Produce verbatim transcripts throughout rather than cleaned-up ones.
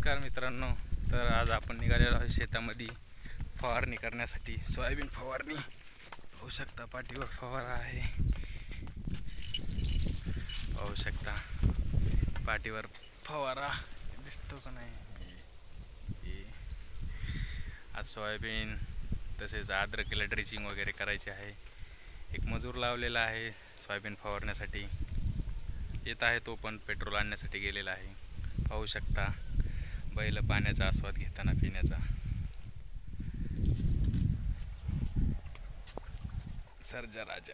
नमस्कार मित्रांनो, तर आज आपण निघालेलो आहोत शेतामध्ये फवारणी करण्यासाठी. सोयाबीन फवारणी पाहू शकता, पाठीवर फवारा आहे. पाहू शकता पाठीवर फवारा दिसतो का नाही. आज सोयाबीन तसेच अद्रकीला ड्रिचिंग वगैरे करायचे आहे. एक मजूर लावलेला आहे सोयाबीन फवारण्यासाठी. येत आहे तो पण पेट्रोल आणण्यासाठी गेलेला आहे. पाहू शकता बैल पाण्याचा आस्वाद घेताना पिण्याचा. सर्जा राजा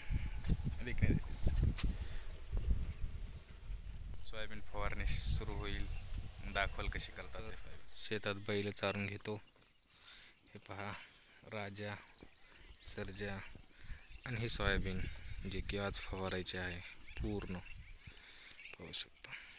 सोयाबीन फवारणी सुरू होईल, दाखवल कशी करतात. शेतात बैल चारून घेतो. हे पहा, राजा, सर्जा आणि हे सोयाबीन जे की आज फवारायचे आहे पूर्ण. पाहू शकता.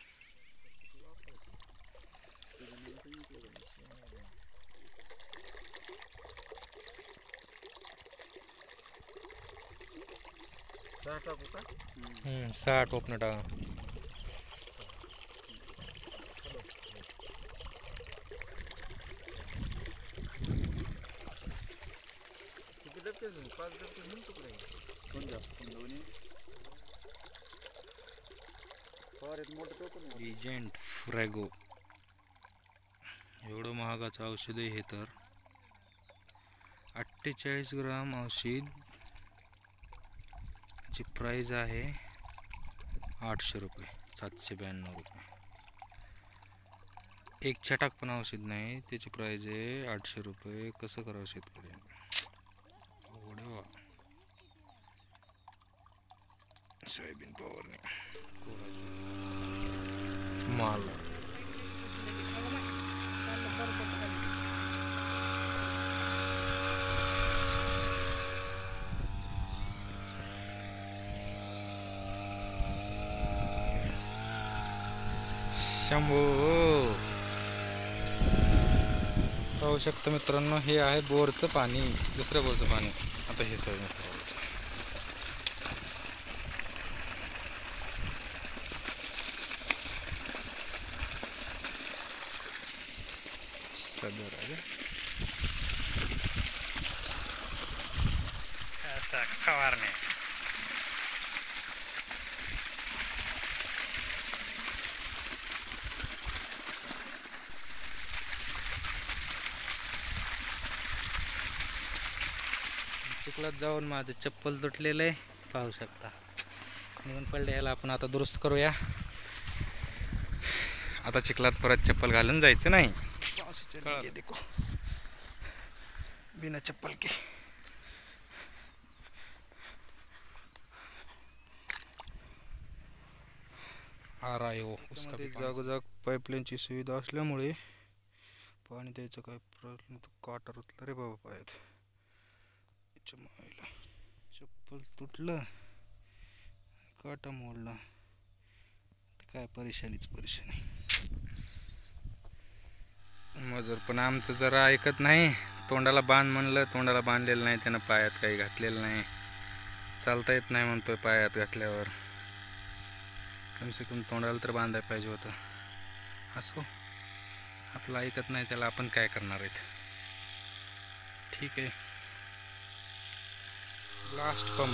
हम्म सहा टोपणं टाका. लिजेंड फ्रॅगो एवढं महागाचं औषध आहे हे. तर अठ्ठेचाळीस ग्राम औषध ची प्राइस आहे आठशे रुपये, सातशे ब्याण्णव रुपये. एक छटाक पण औषध नाही, त्याची प्राइस आहे आठशे रुपये. कसं करावं शेतकरी? एवढे सोयाबीन फवारणी माल. शंभू. पाहू शकता मित्रांनो, हे आहे बोरचं पाणी, दुसऱ्या बोरचं पाणी. आता हे सोयाबीन फवारणी. चिखलात जाऊन माझं चप्पल तुटलेलं आहे, पाहू शकता. निघून पडले, याला आपण आता दुरुस्त करूया. आता चिखलात परत चप्पल घालून जायचं नाही. देखो बिना चप्पल के. आ रहा है वो. उसका जागोजाग पाईपलाईनची सुविधा असल्यामुळे पाणी द्यायचं काय प्रॉब्लेम. तो काटा रुतला रे बाबा पायात. चप्पल तुटलं, काटा मोडला, काय परेशानीच परेशानी. मजूर पण आमचं जरा ऐकत नाही. तोंडाला बांध म्हणलं, तोंडाला बांधलेलं नाही त्यानं, पायात काही घातलेलं नाही. चालता येत नाही म्हणतोय पायात घातल्यावर. कमसे कम तोंडाला तर बांधायला पाहिजे होतं. असो, आपलं ऐकत नाही त्याला आपण काय करणार आहेत. ठीक आहे. Last pump.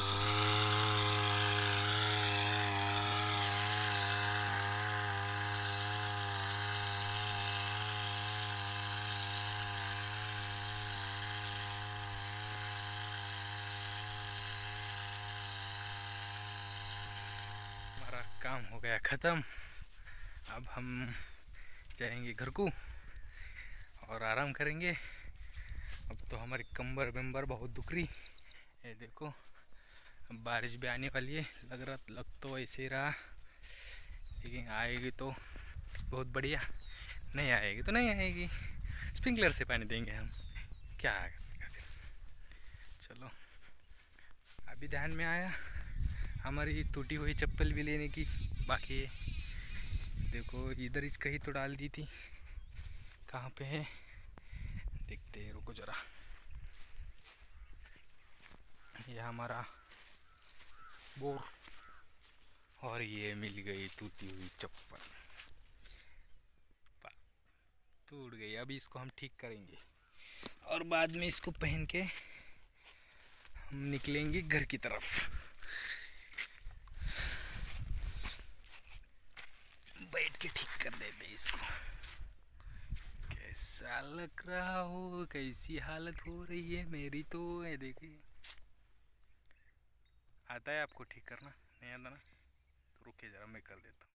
हमारा काम हो गया ख़त्म. अब हम जाएंगे घर को और आराम करेंगे. अब तो हमारी कंबर बिम्बर बहुत दुख रही है. देखो, अब बारिश भी आने वाली है. लग रहा लग तो वैसे ही रहा, लेकिन आएगी तो बहुत बढ़िया, नहीं आएगी तो नहीं आएगी. स्प्रिंकलर से पानी देंगे हम, क्या करेगा फिर. चलो, अभी ध्यान में आया हमारी टूटी हुई चप्पल भी लेने की बाकी है. देखो, इधर ही कहीं तो डाल दी थी, कहाँ पे है देखते हैं, रुको जरा. ये हमारा बोर, और ये मिल गई टूटी हुई चप्पल. टूट गई। अभी इसको हम ठीक करेंगे और बाद में इसको पहन के हम निकलेंगे घर की तरफ। बैठ के ठीक कर देते इसको। कैसा लग रहा हो, कैसी हालत हो रही है मेरी तो। ये देखिए, आता है आपको ठीक करना? नहीं आता ना, तो रुकिए ज़रा मैं कर देता हूँ।